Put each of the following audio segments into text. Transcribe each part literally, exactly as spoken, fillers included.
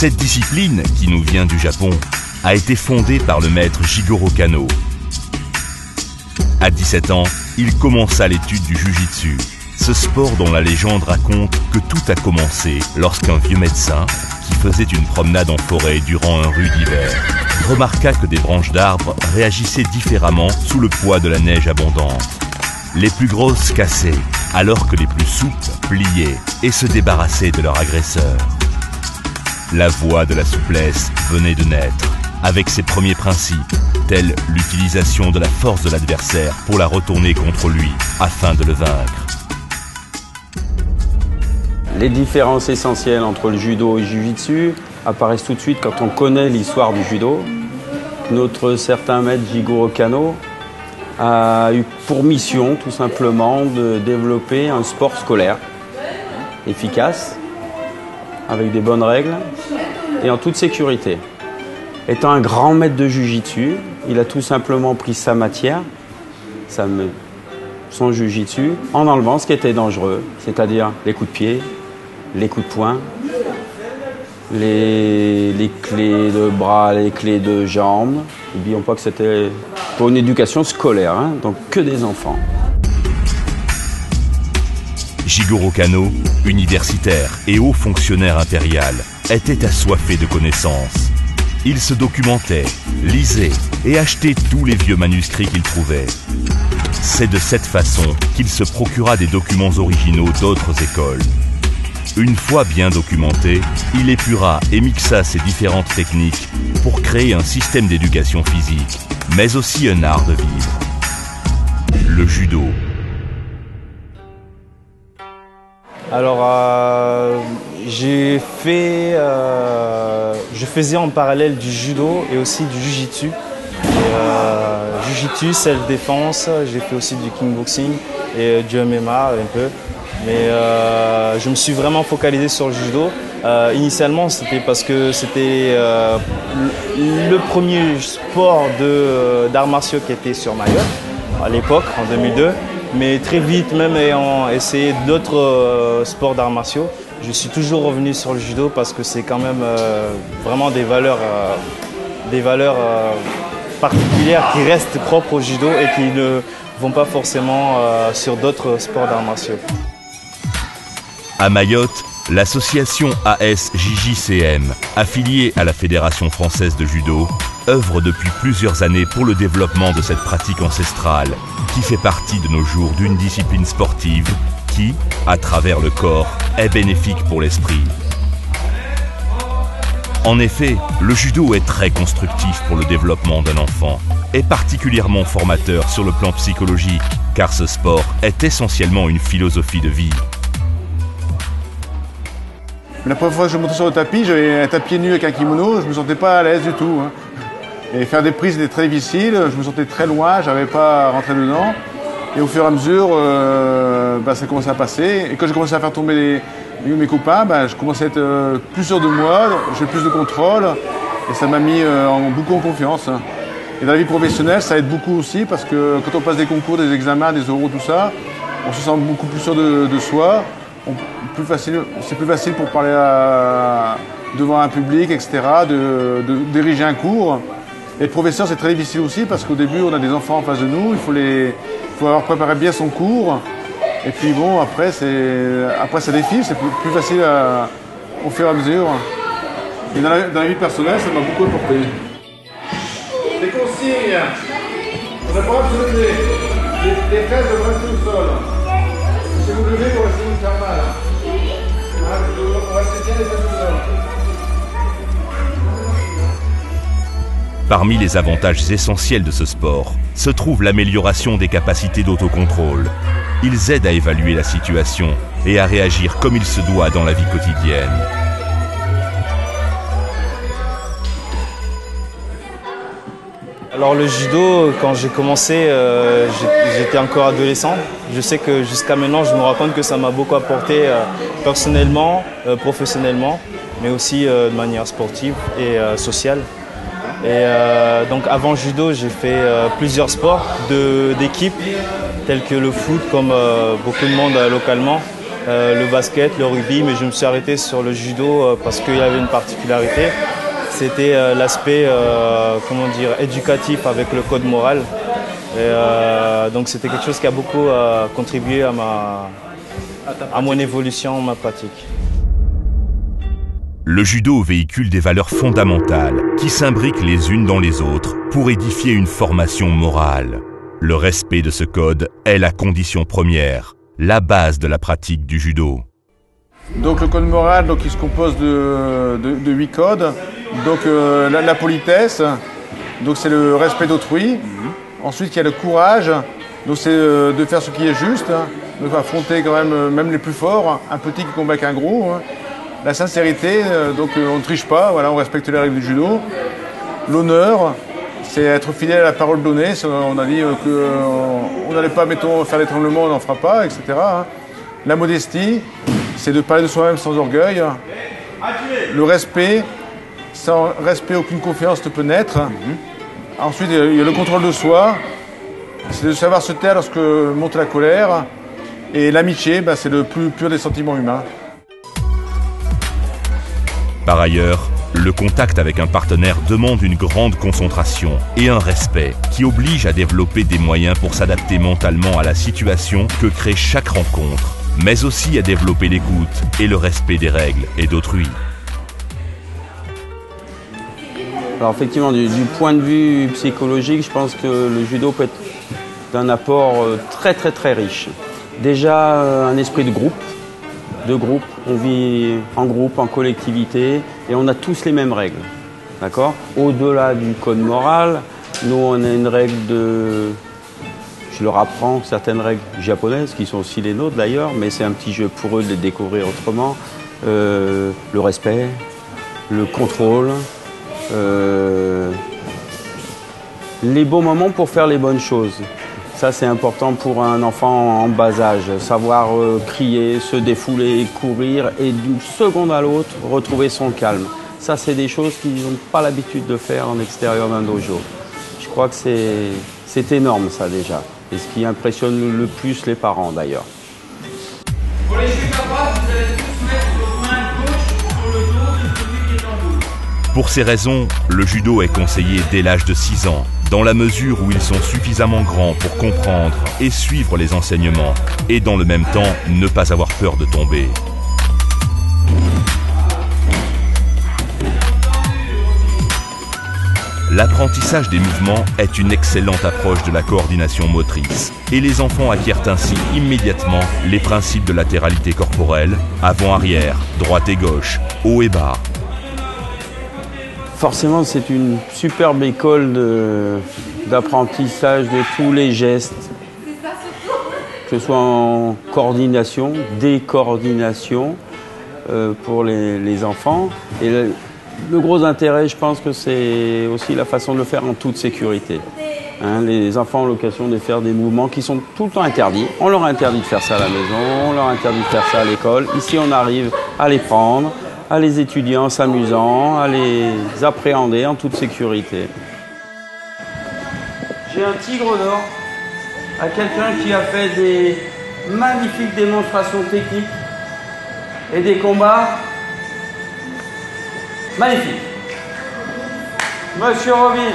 Cette discipline, qui nous vient du Japon, a été fondée par le maître Jigoro Kano. À dix-sept ans, il commença l'étude du Jiu-Jitsu, ce sport dont la légende raconte que tout a commencé lorsqu'un vieux médecin, qui faisait une promenade en forêt durant un rude hiver, remarqua que des branches d'arbres réagissaient différemment sous le poids de la neige abondante. Les plus grosses cassaient, alors que les plus souples pliaient et se débarrassaient de leur agresseur. La voie de la souplesse venait de naître, avec ses premiers principes, tels l'utilisation de la force de l'adversaire pour la retourner contre lui, afin de le vaincre. Les différences essentielles entre le judo et le jiu-jitsu apparaissent tout de suite quand on connaît l'histoire du judo. Notre certain maître Jigoro Kano a eu pour mission tout simplement de développer un sport scolaire efficace, avec des bonnes règles et en toute sécurité. Étant un grand maître de jiu-jitsu, il a tout simplement pris sa matière, sa, son jiu-jitsu, en enlevant ce qui était dangereux, c'est-à-dire les coups de pied, les coups de poing, les, les clés de bras, les clés de jambes. N'oublions pas que c'était pour une éducation scolaire, hein, donc que des enfants. Jigoro Kano, universitaire et haut fonctionnaire impérial, était assoiffé de connaissances. Il se documentait, lisait et achetait tous les vieux manuscrits qu'il trouvait. C'est de cette façon qu'il se procura des documents originaux d'autres écoles. Une fois bien documenté, il épura et mixa ces différentes techniques pour créer un système d'éducation physique, mais aussi un art de vivre. Le judo. Alors, euh, j'ai fait, euh, je faisais en parallèle du judo et aussi du jiu-jitsu. Euh, jiu-jitsu, self-défense, j'ai fait aussi du kickboxing et du M M A un peu. Mais euh, je me suis vraiment focalisé sur le judo. Euh, initialement, c'était parce que c'était euh, le premier sport d'arts martiaux qui était sur Mayotte, à l'époque, en deux mille deux. Mais très vite, même ayant essayé d'autres euh, sports d'arts martiaux, je suis toujours revenu sur le judo parce que c'est quand même euh, vraiment des valeurs, euh, des valeurs euh, particulières qui restent propres au judo et qui ne vont pas forcément euh, sur d'autres sports d'arts martiaux. À Mayotte, l'association A S J J C M, affiliée à la Fédération française de judo, œuvre depuis plusieurs années pour le développement de cette pratique ancestrale, qui fait partie de nos jours d'une discipline sportive qui, à travers le corps, est bénéfique pour l'esprit. En effet, le judo est très constructif pour le développement d'un enfant, et particulièrement formateur sur le plan psychologique, car ce sport est essentiellement une philosophie de vie. La première fois que je montais sur le tapis, j'avais un tapis nu avec un kimono, je ne me sentais pas à l'aise du tout. Hein. Et faire des prises était très difficile, je me sentais très loin, je n'arrivais pas à rentrer dedans. Et au fur et à mesure, euh, bah, ça commençait à passer. Et quand j'ai commencé à faire tomber les, mes copains, bah, je commençais à être euh, plus sûr de moi, j'ai plus de contrôle. Et ça m'a mis euh, en, beaucoup en confiance. Hein. Et dans la vie professionnelle, ça aide beaucoup aussi parce que quand on passe des concours, des examens, des oraux, tout ça, on se sent beaucoup plus sûr de, de soi. C'est plus facile pour parler à, devant un public, et cetera, de, de diriger un cours. Et être professeur, c'est très difficile aussi parce qu'au début, on a des enfants en face de nous, il faut, les, il faut avoir préparé bien son cours. Et puis bon, après, après ça défile, c'est plus, plus facile à, au fur et à mesure. Et dans la, dans la vie personnelle, ça m'a beaucoup apporté. Les consignes, on n'a pas à se lever, les, les fesses doivent rester au sol. Si vous levez, vous restez vous faire mal. On va se tirer les fesses au sol. Parmi les avantages essentiels de ce sport se trouve l'amélioration des capacités d'autocontrôle. Ils aident à évaluer la situation et à réagir comme il se doit dans la vie quotidienne. Alors le judo, quand j'ai commencé, euh, j'étais encore adolescent. Je sais que jusqu'à maintenant, je me rends compte que ça m'a beaucoup apporté euh, personnellement, euh, professionnellement, mais aussi euh, de manière sportive et euh, sociale. Et euh, donc avant judo, j'ai fait euh, plusieurs sports d'équipe, tels que le foot, comme euh, beaucoup de monde euh, localement. euh, le basket, le rugby, mais je me suis arrêté sur le judo euh, parce qu'il y avait une particularité. C'était euh, l'aspect, euh, comment dire, éducatif avec le code moral. Et, euh, donc c'était quelque chose qui a beaucoup euh, contribué à, ma, à mon évolution, ma pratique. Le judo véhicule des valeurs fondamentales qui s'imbriquent les unes dans les autres pour édifier une formation morale. Le respect de ce code est la condition première, la base de la pratique du judo. Donc le code moral, donc, il se compose de, de, de huit codes. Donc euh, la, la politesse, donc c'est le respect d'autrui. Mmh. Ensuite il y a le courage, donc c'est euh, de faire ce qui est juste, hein. Donc affronter quand même, euh, même les plus forts, un petit qui combat qu'un gros. Hein. La sincérité, euh, donc euh, on ne triche pas, voilà, on respecte les règles du judo. L'honneur, c'est être fidèle à la parole donnée. On a dit euh, qu'on n'allait pas, mettons, faire l'étranglement, on n'en fera pas, et cetera. Hein. La modestie, c'est de parler de soi-même sans orgueil. Le respect, sans respect, aucune confiance ne peut naître. Mm-hmm. Ensuite, il y a le contrôle de soi, c'est de savoir se taire lorsque monte la colère. Et l'amitié, bah, c'est le plus pur des sentiments humains. Par ailleurs, le contact avec un partenaire demande une grande concentration et un respect qui oblige à développer des moyens pour s'adapter mentalement à la situation que crée chaque rencontre, mais aussi à développer l'écoute et le respect des règles et d'autrui. Alors effectivement, du, du point de vue psychologique, je pense que le judo peut être d'un apport très très très riche. Déjà, un esprit de groupe. De groupe, on vit en groupe, en collectivité, et on a tous les mêmes règles. D'accord ? Au-delà du code moral, nous on a une règle de... Je leur apprends certaines règles japonaises, qui sont aussi les nôtres d'ailleurs, mais c'est un petit jeu pour eux de les découvrir autrement. Euh, le respect, le contrôle, euh, les bons moments pour faire les bonnes choses. Ça, c'est important pour un enfant en bas âge. Savoir euh, crier, se défouler, courir et d'une seconde à l'autre, retrouver son calme. Ça, c'est des choses qu'ils n'ont pas l'habitude de faire en extérieur d'un dojo. Je crois que c'est énorme, ça, déjà. Et ce qui impressionne le plus les parents, d'ailleurs. Pour les jeux capables, vous allez tous mettre votre main gauche sur le dos de celui qui est en dos. Pour ces raisons, le judo est conseillé dès l'âge de six ans. Dans la mesure où ils sont suffisamment grands pour comprendre et suivre les enseignements, et dans le même temps, ne pas avoir peur de tomber. L'apprentissage des mouvements est une excellente approche de la coordination motrice, et les enfants acquièrent ainsi immédiatement les principes de latéralité corporelle, avant-arrière, droite et gauche, haut et bas. Forcément, c'est une superbe école d'apprentissage de, de tous les gestes, que ce soit en coordination, décoordination euh, pour les, les enfants. Et le, le gros intérêt, je pense que c'est aussi la façon de le faire en toute sécurité. Hein, les enfants ont l'occasion de faire des mouvements qui sont tout le temps interdits. On leur interdit de faire ça à la maison, on leur interdit de faire ça à l'école. Ici, on arrive à les prendre, à les étudier en s'amusant, à les appréhender en toute sécurité. J'ai un tigre d'or à quelqu'un qui a fait des magnifiques démonstrations techniques et des combats magnifiques. Monsieur Robin.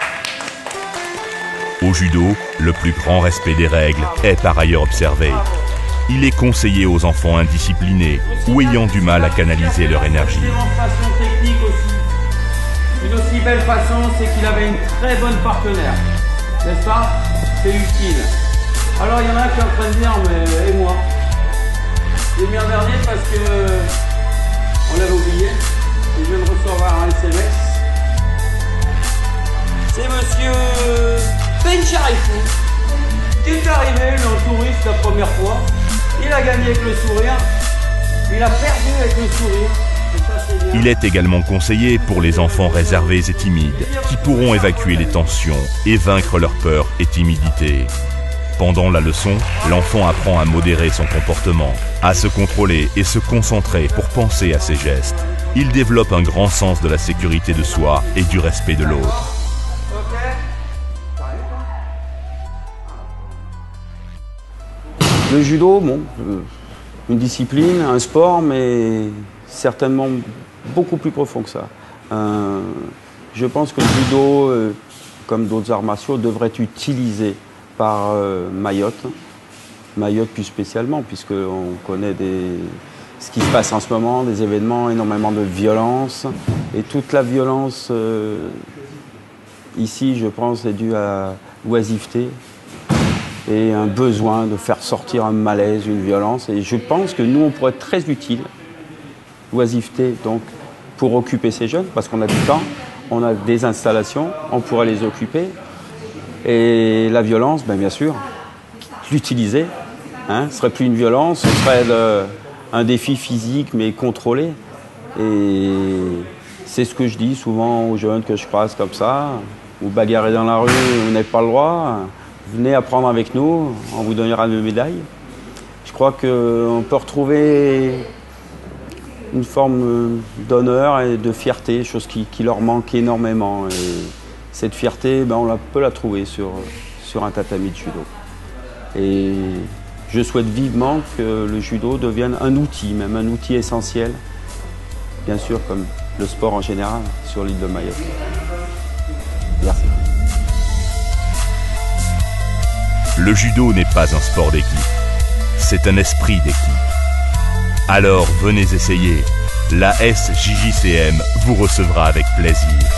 Au judo, le plus grand respect des règles est par ailleurs observé. Il est conseillé aux enfants indisciplinés ou ayant du mal à canaliser leur énergie. Une démonstration technique aussi. Une aussi belle façon, c'est qu'il avait une très bonne partenaire. N'est-ce pas? C'est utile. Alors il y en a qui sont en train de dire, mais et moi? J'ai mis un dernier parce que on l'avait oublié. Et je viens de recevoir un S M S. C'est monsieur Ben Charifou qui est arrivé, lui, en touriste la première fois. Il a gagné avec le sourire. Il a perdu avec le sourire. Il est également conseillé pour les enfants réservés et timides, qui pourront évacuer les tensions et vaincre leur peur et timidité. Pendant la leçon, l'enfant apprend à modérer son comportement, à se contrôler et se concentrer pour penser à ses gestes. Il développe un grand sens de la sécurité de soi et du respect de l'autre. Le judo, bon, euh, une discipline, un sport, mais certainement beaucoup plus profond que ça. Euh, je pense que le judo, euh, comme d'autres arts martiaux, devrait être utilisé par euh, Mayotte. Mayotte plus spécialement, puisqu'on connaît des, ce qui se passe en ce moment, des événements, énormément de violence. Et toute la violence euh, ici, je pense, est due à l'oisiveté et un besoin de faire sortir un malaise, une violence. Et je pense que nous, on pourrait être très utile, l'oisiveté, donc, pour occuper ces jeunes, parce qu'on a du temps, on a des installations, on pourrait les occuper. Et la violence, ben, bien sûr, l'utiliser. Hein, ce ne serait plus une violence, ce serait le, un défi physique mais contrôlé. Et c'est ce que je dis souvent aux jeunes que je croise comme ça. Vous bagarrez dans la rue, vous n'avez pas le droit. Venez apprendre avec nous, on vous donnera une médaille. Je crois qu'on peut retrouver une forme d'honneur et de fierté, chose qui, qui leur manque énormément. Et cette fierté, ben, on la, peut la trouver sur, sur un tatami de judo. Et je souhaite vivement que le judo devienne un outil, même un outil essentiel, bien sûr comme le sport en général, sur l'île de Mayotte. Merci. Le judo n'est pas un sport d'équipe, c'est un esprit d'équipe. Alors venez essayer, la S J J C M vous recevra avec plaisir.